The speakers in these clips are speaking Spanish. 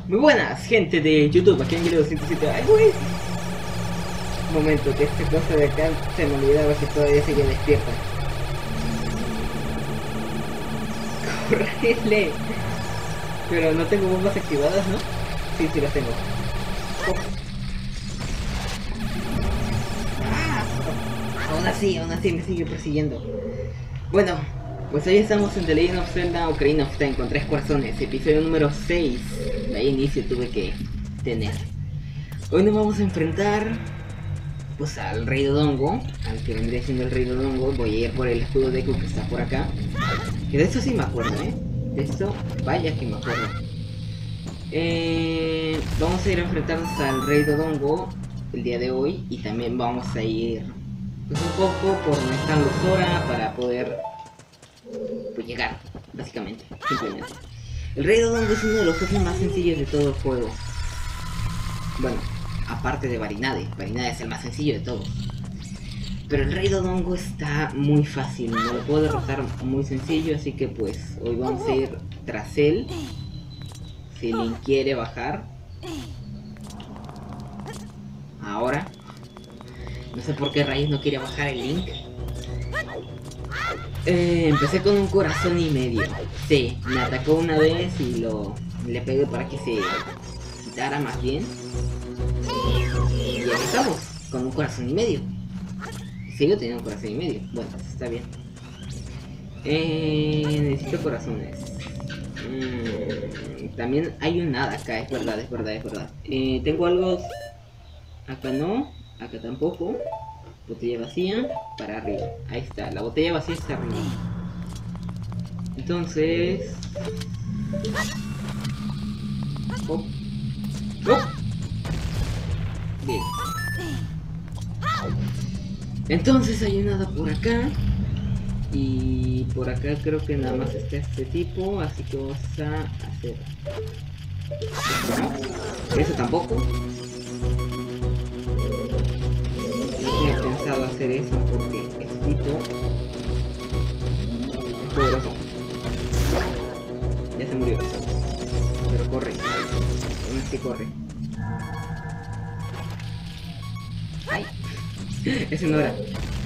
Muy buenas, gente de YouTube, aquí en Guido 107. ¡Ay, güey! Un momento, que esta cosa de acá se me olvidaba que todavía seguía despierta. ¡Correle! Pero no tengo bombas activadas, ¿no? Sí, sí las tengo. Oh. ¡Ah! Aún así me sigue persiguiendo. Bueno, pues hoy estamos en The Legend of Zelda Ocarina of Time con 3 corazones, episodio número 6. De ahí inicio tuve que tener. Hoy nos vamos a enfrentar pues al Rey Dodongo, al que vendría siendo el Rey Dodongo. Voy a ir por el escudo Deku que está por acá. Que de esto sí me acuerdo, de esto vaya que me acuerdo. Vamos a ir a enfrentarnos al Rey Dodongo el día de hoy. Y también vamos a ir pues un poco por donde están los Zora para poder pues llegar, básicamente, simplemente. El Rey Dodongo es uno de los jefes más sencillos de todo el juego. Bueno, aparte de Barinade. Barinade es el más sencillo de todos. Pero el Rey Dodongo está muy fácil, no lo puedo derrotar muy sencillo, así que pues hoy vamos a ir tras él. Si Link quiere bajar. Ahora. No sé por qué rayos no quiere bajar el Link. Empecé con un corazón y medio. Sí, me atacó una vez y le pegué para que se quitara más bien. Y aquí estamos, con un corazón y medio. Sigo teniendo un corazón y medio. Bueno, está bien. Necesito corazones. También hay un nada acá, es verdad. Tengo algo. Acá no, acá tampoco. Botella vacía, para arriba. Ahí está, la botella vacía está arriba. Entonces... Oh. Oh. Bien. Entonces hay nada por acá. Y por acá creo que nada más está este tipo. Así que vamos a hacer... Eso tampoco. No he pensado hacer eso porque este tipo es poderoso. Ya se murió. Pero corre. Aún así corre. Ay. Ese no era.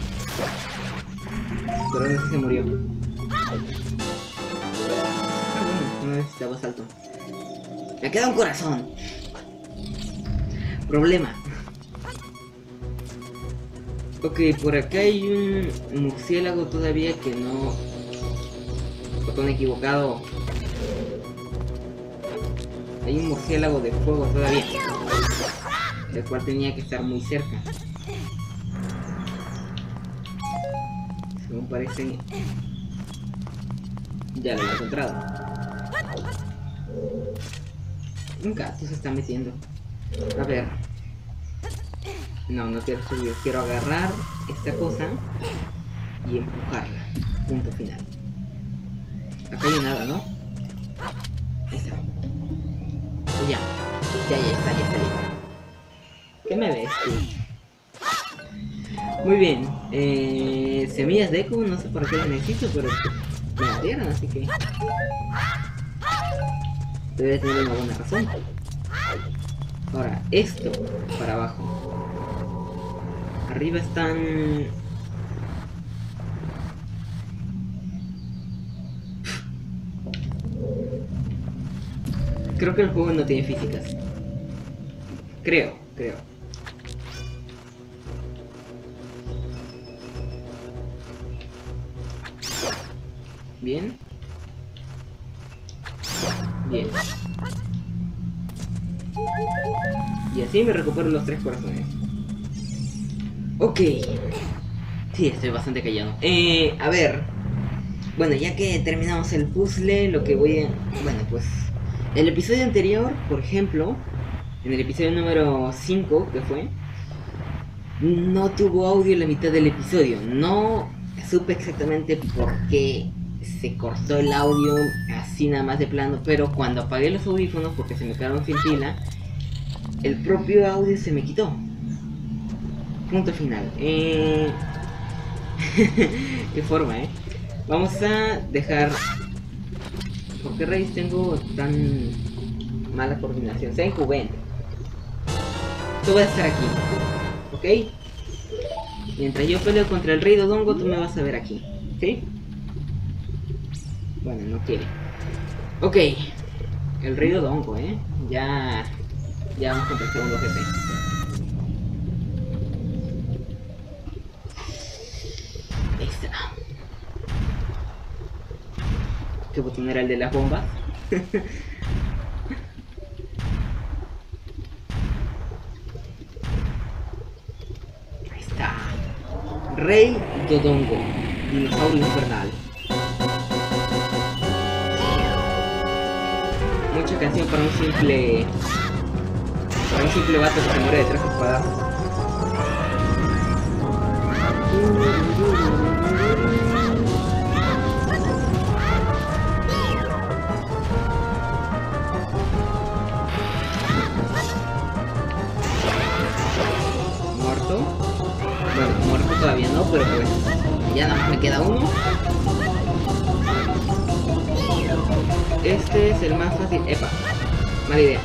Pero aún así se murió. Ah, bueno, no necesitaba salto. Me queda un corazón. Problema. Ok, por acá hay un murciélago todavía que no... Botón equivocado. Hay un murciélago de fuego todavía, el cual tenía que estar muy cerca. Según parece... Ya lo he encontrado. Un gato se está metiendo. A ver. No quiero subir, quiero agarrar esta cosa y empujarla. Punto final. Acá hay nada, ¿no? Ahí está. Ya está. ¿Qué me ves tú? Muy bien. Semillas de Deku, no sé por qué las necesito, pero me las dieron, así que debe tener una buena razón. Ahora, esto para abajo. Arriba están... Creo que el juego no tiene físicas. Creo. Bien. Y así me recupero los 3 corazones. Ok. Sí, estoy bastante callado. A ver. Bueno, ya que terminamos el puzzle, lo que voy a... Bueno, pues... El episodio anterior, por ejemplo, en el episodio número 5, que fue, no tuvo audio en la mitad del episodio. No supe exactamente por qué se cortó el audio así nada más de plano, pero cuando apagué los audífonos porque se me quedaron sin pila, el propio audio se me quitó. Punto final. Qué forma, Vamos a dejar... ¿Por qué raíz tengo tan mala coordinación. Sea injuven. Tú vas a estar aquí, ¿ok? Mientras yo peleo contra el rey Dodongo, tú me vas a ver aquí, ¿sí? Bueno, no quiere. Ok, el rey Dodongo, Ya vamos contra el segundo jefe. Ahí está. ¿Qué botón era el de las bombas? Ahí está. Rey Dodongo, dinosaurio infernal. Mucha canción para un simple vato que se muere de 3 espadas. Muerto. Bueno, muerto todavía no, pero pues ya nada más me queda uno. Este es el más fácil. Epa, mala idea.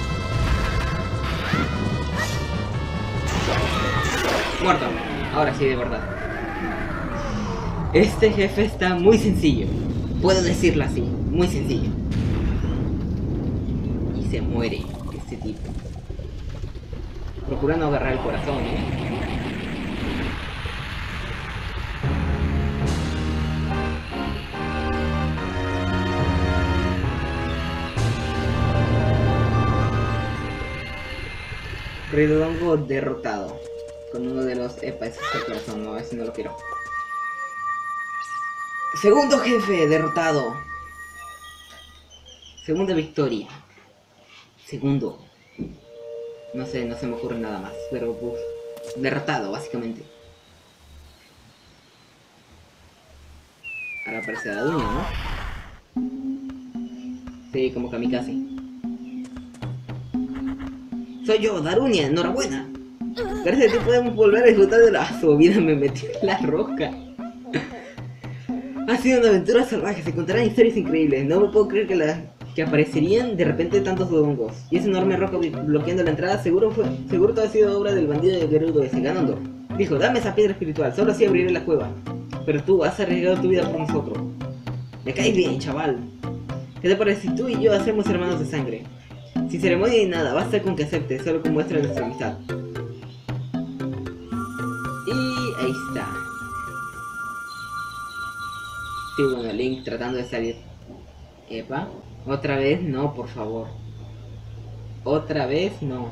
Muerto. Ahora sí, de verdad. Este jefe está muy sencillo. Puedo decirlo así, muy sencillo. Y se muere este tipo. Procura no agarrar el corazón, Rey Dodongo derrotado. Con uno de los... Epa, ese es el corazón, no, ese no lo quiero. Segundo jefe derrotado. Segunda victoria. Segundo. No sé, no se me ocurre nada más. Pero pues, derrotado, básicamente. Ahora aparece Darunia, ¿no? Sí, como kamikaze. Soy yo, Darunia, enhorabuena. Gracias a ti podemos volver a disfrutar de la... Su vida me metió en la roca. Ha sido una aventura salvaje, se contarán historias increíbles. No me puedo creer que aparecerían de repente tantos dodongos. Y esa enorme roca bloqueando la entrada, seguro todo ha sido obra del bandido de Gerudo ese, Ganondorf. Dijo, dame esa piedra espiritual, solo así abriré la cueva. Pero tú has arriesgado tu vida por nosotros. Me caes bien, chaval. ¿Qué te parece si tú y yo hacemos hermanos de sangre? Sin ceremonia ni nada, basta con que aceptes, solo con muestra de nuestra amistad. Y ahí está. Sí, bueno, Link tratando de salir. Epa, otra vez no, por favor. Otra vez no.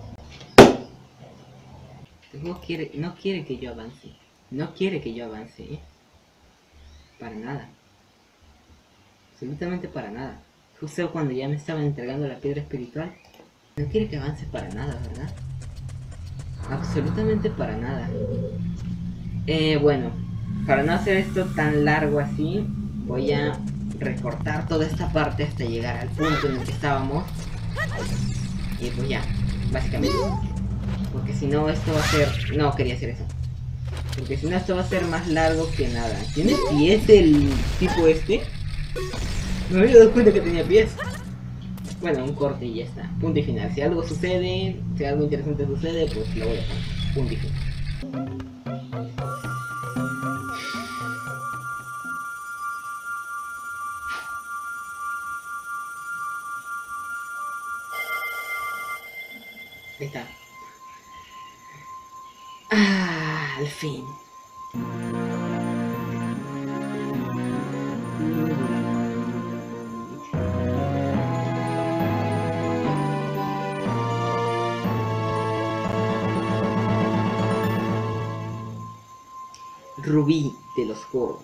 No quiere que yo avance. No quiere que yo avance, Para nada. Absolutamente para nada. Justo cuando ya me estaban entregando la piedra espiritual. No quiere que avance para nada, ¿verdad? Absolutamente para nada. Bueno, para no hacer esto tan largo así, voy a recortar toda esta parte hasta llegar al punto en el que estábamos. Y pues ya, básicamente. Porque si no esto va a ser... No, quería hacer eso. Porque si no esto va a ser más largo que nada. ¿Tiene pies el tipo este? No me había dado cuenta que tenía pies. Bueno, un corte y ya está. Punto y final. Si algo sucede, si algo interesante sucede, pues lo voy a poner. Punto y final. Ahí está. Ah, al fin. Rubí de los Goron.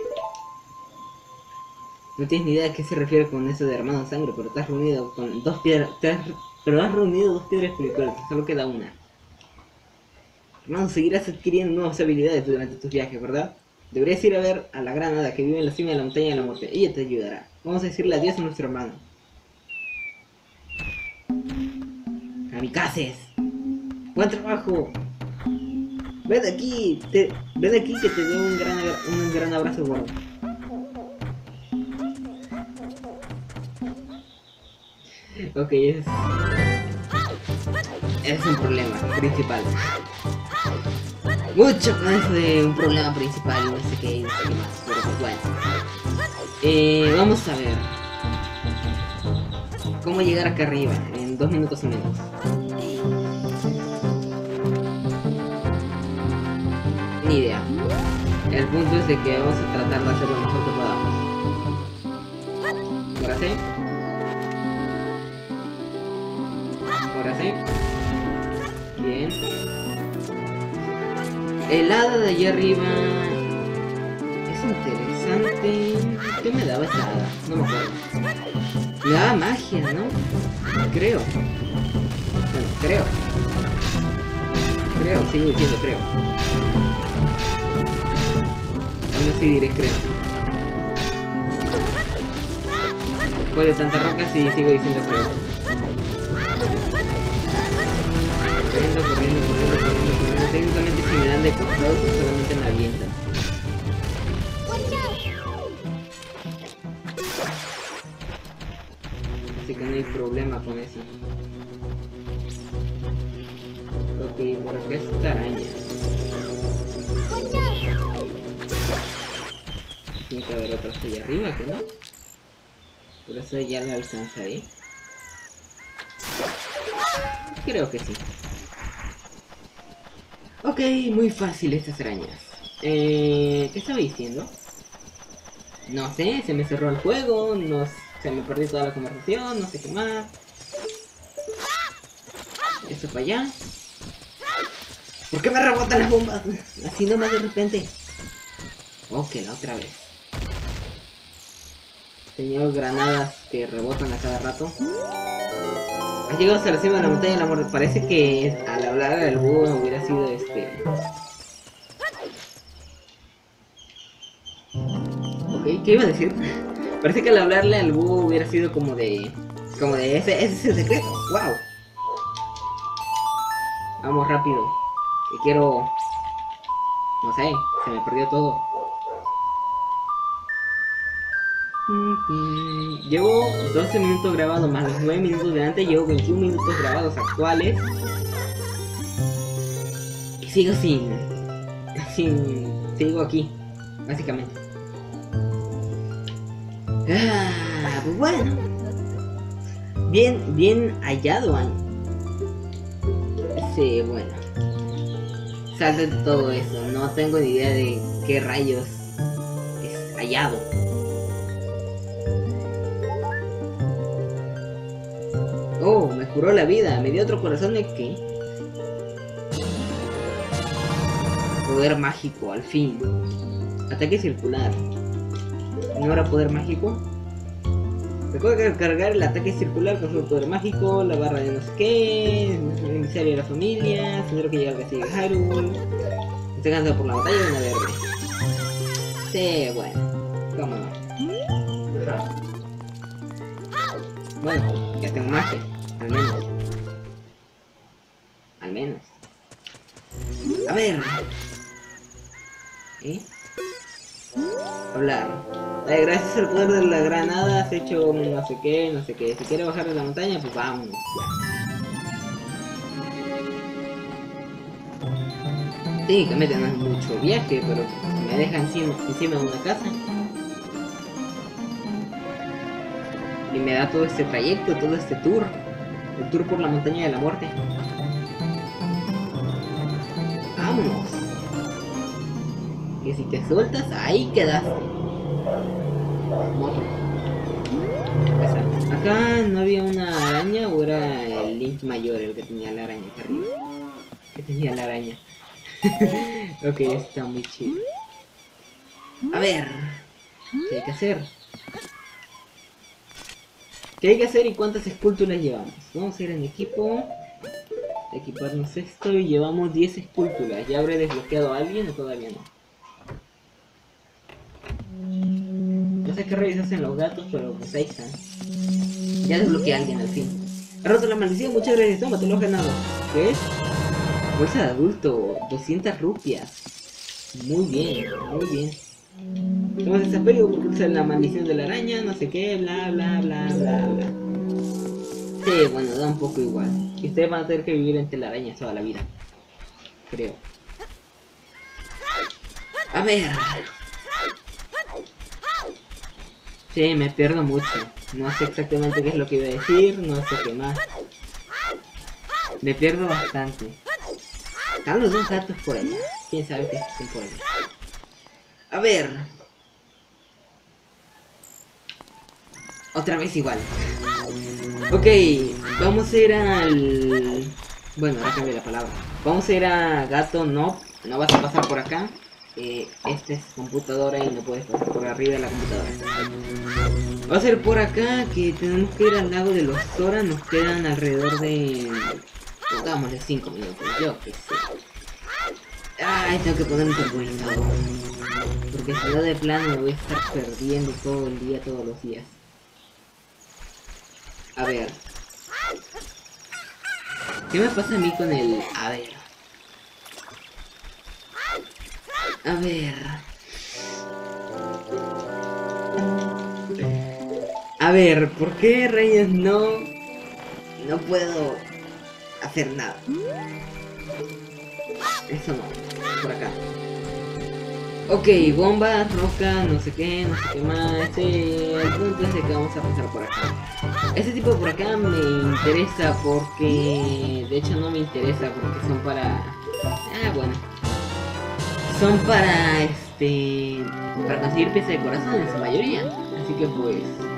No tienes ni idea a qué se refiere con eso de hermano de sangre, pero te has reunido con dos piedras. Pero has reunido dos piedras espirituales, solo queda una. Hermano, seguirás adquiriendo nuevas habilidades durante tus viajes, ¿verdad? Deberías ir a ver a la gran hada que vive en la cima de la montaña de la muerte. Ella te ayudará. Vamos a decirle adiós a nuestro hermano. Kamikazes. Buen trabajo. Ven aquí que te doy un gran abrazo gordo. Ok, es un problema principal. Mucho con eso de un problema principal y no sé qué, y no sé qué más. Pero pues bueno. Vamos a ver. ¿Cómo llegar acá arriba? En 2 minutos o menos. Ni idea. El punto es de que vamos a tratar de hacer lo mejor que podamos. Ahora sí. Ahora sí. Bien. El hada de allá arriba es interesante. ¿Qué me daba esa hada? No me acuerdo. Me daba magia, ¿no? Creo. Bueno, creo. Sigo diciendo creo. Aún así diré creo. Después de tantas rocas y sigo diciendo creo. Corriendo. Técnicamente si me dan de costado, pues solamente me avientan. Así que no hay problema con eso. Ok, por acá está araña. Tiene que haber otras allá arriba, ¿que no? Por eso ya la alcanzaré. Creo que sí. Ok, muy fácil estas arañas. ¿Qué estaba diciendo? No sé, se me cerró el juego, se me perdió toda la conversación, no sé qué más. Esto para allá. ¿Por qué me rebotan las bombas? Así nomás de repente. Ok, la otra vez. Señor granadas que rebotan a cada rato. Has llegado hasta la cima de la montaña del amor. Parece que al hablar del búho hubiera sido Ok, ¿qué iba a decir? Parece que al hablarle al búho hubiera sido como de ese es el secreto. Wow. Vamos rápido. Que quiero. No sé, se me perdió todo. Llevo 12 minutos grabados más los 9 minutos de antes, llevo 21 minutos grabados actuales. Y sigo sigo aquí, básicamente. Pues bueno. Bien hallado, bueno. Salta de todo eso, no tengo ni idea de qué rayos es hallado. Oh, me curó la vida, me dio otro corazón de qué. Poder mágico, al fin. Ataque circular. ¿No habrá poder mágico? Recuerda cargar el ataque circular con su poder mágico, la barra de no sé qué, el emisario de la familia, tendré que llegar al castillo de Hyrule. Estoy cansado por la batalla de una verde. Sí, bueno, cómo no. Ajá. Bueno, ya tengo magia, al menos. Al menos. A ver. Hablar. Gracias al poder de la granada has hecho no sé qué. Si quiere bajar de la montaña, pues vamos. Técnicamente no es mucho viaje, pero me deja encima de una casa. Y me da todo este trayecto, todo este tour. El tour por la montaña de la muerte. Vámonos. Que si te sueltas, ahí quedaste. Moto. Acá no había una araña o era el Link mayor el que tenía la araña acá arriba. Que tenía la araña. Ok, está muy chido. A ver, ¿qué hay que hacer? ¿Qué hay que hacer y cuántas esculturas llevamos? Vamos a ir en equipo. Equiparnos esto y llevamos 10 esculturas. ¿Ya habré desbloqueado a alguien o todavía no? No sé qué rayos hacen los gatos, pero pues ahí están. Ya desbloqueé a alguien al fin. Ha roto la maldición, muchas gracias, toma, te lo has ganado. ¿Qué es? Bolsa de adulto, 200 rupias. Muy bien, muy bien. Tomas desafío porque usa la maldición de la araña, no sé qué, bla bla bla bla bla. Sí, bueno, da un poco igual. Y ustedes van a tener que vivir en telarañas toda la vida. Creo. A ver. Sí, me pierdo mucho. No sé exactamente qué es lo que iba a decir, no sé qué más. Me pierdo bastante. Están los dos gatos por allá. Quién sabe qué están por allá. A ver. Otra vez igual. Ok, vamos a ir al... Bueno, ahora cambio la palabra. Vamos a ir a gato, no vas a pasar por acá. Esta es computadora y no puedes pasar por arriba de la computadora. Va a ser por acá que tenemos que ir al lago de los Zora. Nos quedan alrededor de... pongámosle 5 minutos, yo que sé. Ay, tengo que poner un temporizador. Porque si no de plano me voy a estar perdiendo todo el día, todos los días. A ver. ¿Qué me pasa a mí con el... A ver. A ver. A ver, ¿por qué Reyes no puedo hacer nada? Eso no, por acá. Ok, bomba, roca, no sé qué más. El punto es de que vamos a pasar por acá. Este tipo por acá me interesa porque... De hecho no me interesa porque son para... bueno. Son para para conseguir piezas de corazón en su mayoría. Así que pues...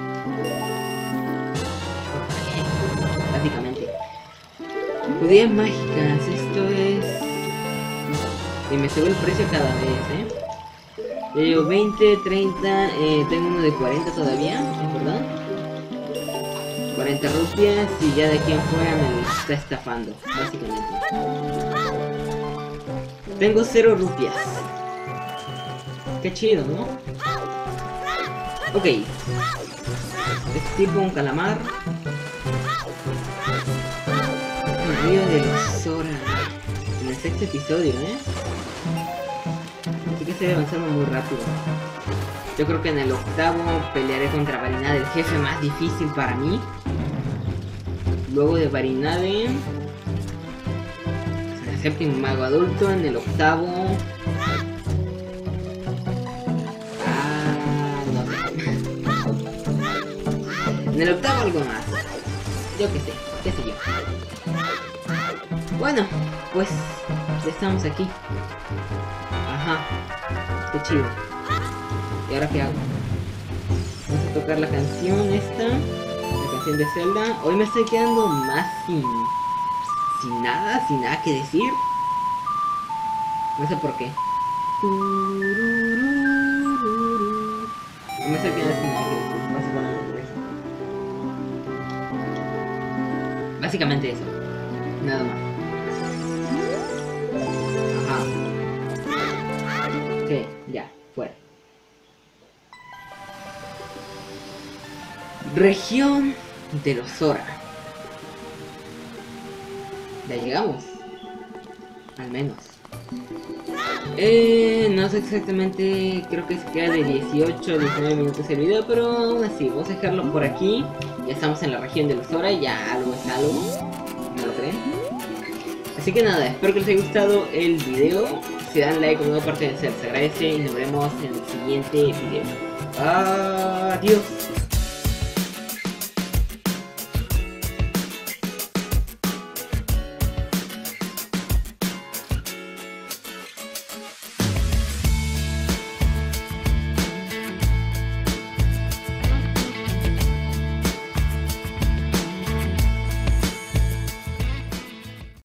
básicamente. Judías mágicas, esto es... Y me sube el precio cada vez, Ya llevo 20, 30, tengo uno de 40 todavía, ¿es verdad? 40 rupias y ya de aquí en fuera me lo está estafando, básicamente. Tengo 0 rupias. Qué chido, ¿no? Ok. Es tipo un calamar. El río de los Zora. En el 6º episodio, Así que estoy avanzando muy rápido. Yo creo que en el 8º pelearé contra Varinade, el jefe más difícil para mí. Luego de Varinade, en el 7º mago adulto, en el 8º... no sé. En el 8º algo más. Yo qué sé, qué sé yo. Bueno, pues ya estamos aquí. Ajá, qué chido. ¿Y ahora qué hago? Vamos a tocar la canción esta, la canción de Zelda. Hoy me estoy quedando más sin nada que decir. No sé por qué. No me estoy quedando sin nada que decir. Básicamente eso. Nada más. Ajá. Ok, ya, fuera. Región de los Zora. Ya llegamos. Al menos. No sé exactamente, creo que se queda de 18 a 19 minutos el video, pero aún así, vamos a dejarlo por aquí. Ya estamos en la región de los Zora, ya algo es algo. ¿No lo creen? Así que nada, espero que les haya gustado el video. Si dan like o no, parte de ser, se agradece y nos veremos en el siguiente video. Adiós.